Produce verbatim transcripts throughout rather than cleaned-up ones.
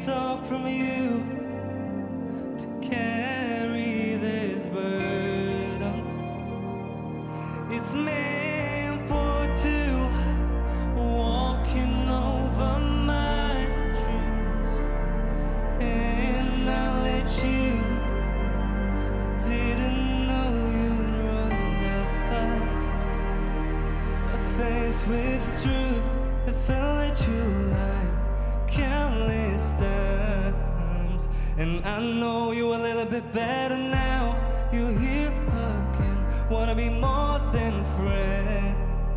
it's all from you to carry this burden. It's meant for two, walking over my dreams, and I let you. Didn't know you'd run that fast. Faced with truth, I felt that you lied countless times, and I know you a little bit better now. You're here again, wanna be more than friends.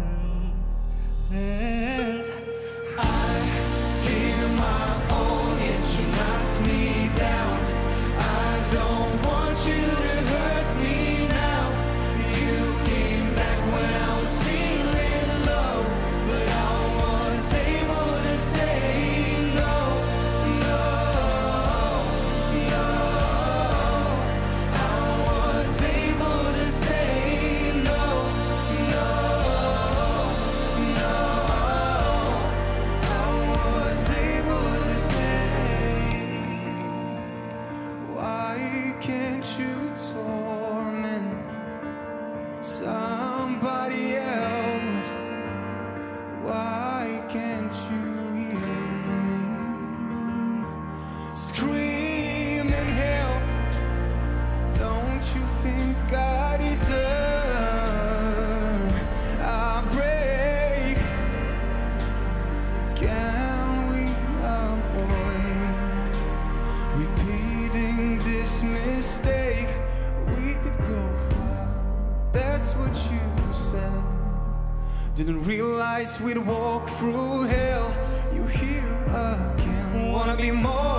I gave you my all, yet you knocked me down. I don't want you to hurt me now. You came back when I was feeling low, but I was able to say no, no, no. I was able to say no, no, no. I was able to say, why can't you torment somebody else? Why can't you hear me screaming help? Don't you think I deserve a break? Can we avoid repeating this mistake? We could go far, that's what you said. Didn't realize we'd walk through hell. You here again, wanna be more